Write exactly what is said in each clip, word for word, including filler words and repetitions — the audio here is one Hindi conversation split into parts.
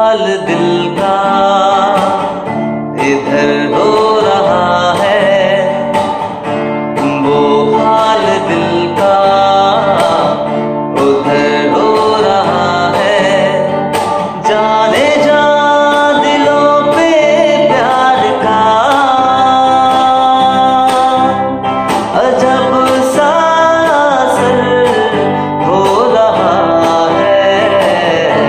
हाल दिल का इधर हो रहा है, वो हाल दिल का उधर हो रहा है। जाने जा दिलों पे प्यार का अजब सा असर हो रहा है।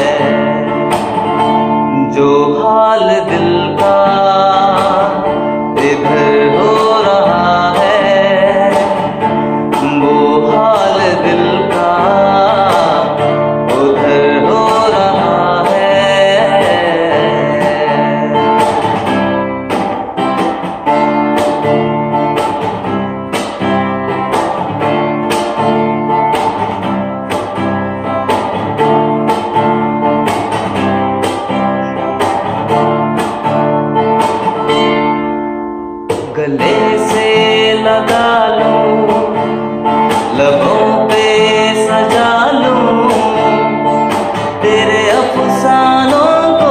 जो हाल दिल का इधर हो रहा है, वो हाल दिल का उधर हो रहा है। गले से लगा लूं, लबों पे सजा लूं, तेरे अफसानों को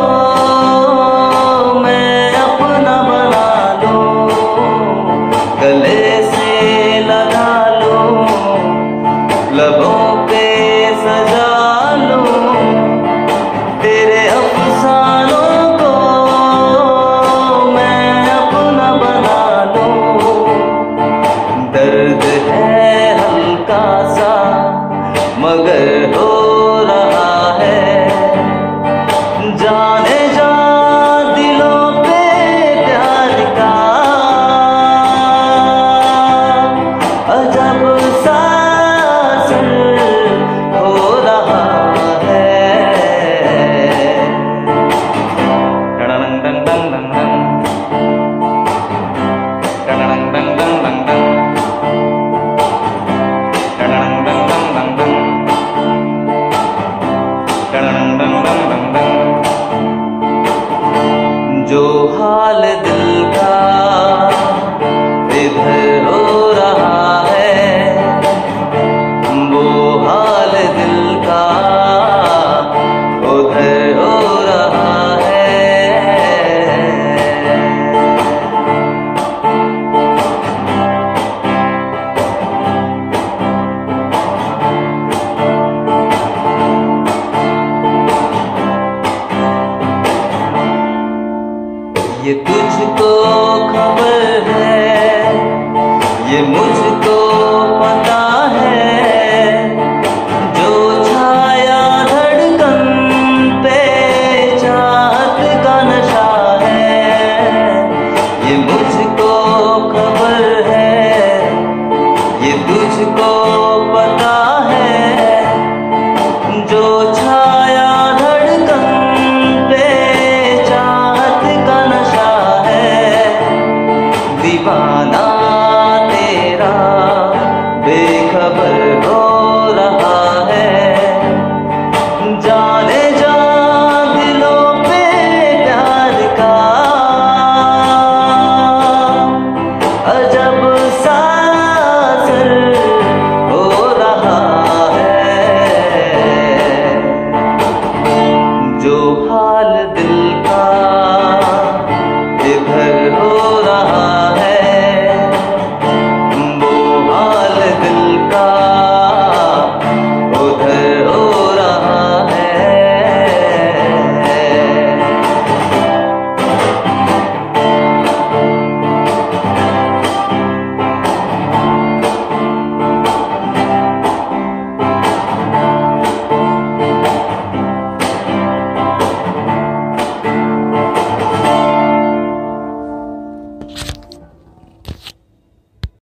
मैं अपना बना लूं। गले से लगा लूं, लबों पे सजा लूं, तेरे अफसानों को मैं अपना बना लूं। दर्द है हल्का सा मगर हो रहा है। जाने जा दिलों पे प्यार का अजब सा असर हो रहा है। टडडंग डंग डंग डंग डंग, टडडंग डंग डंग डंग डंग, टडडंग डंग डंग डंग डंग, टडडंग डंग डंग डंग डंग। जो हाल दिल का इधर हो रहा है, वो हाल दिल का उधर हो रहा है। ये तुझको खबर है, ये मुझको पता है। जो छाया धड़कन पे चाहत का नशा है, ये मुझको खबर है, ये तुझको पता है। जो छाया धड़कन पे चाहत का नशा है। दीवाना तेरा बेखबर हो रहा है। जाने जा दिलों पे प्यार का अजब सा असर हो रहा है। जो हाल दिल का इधर हो रहा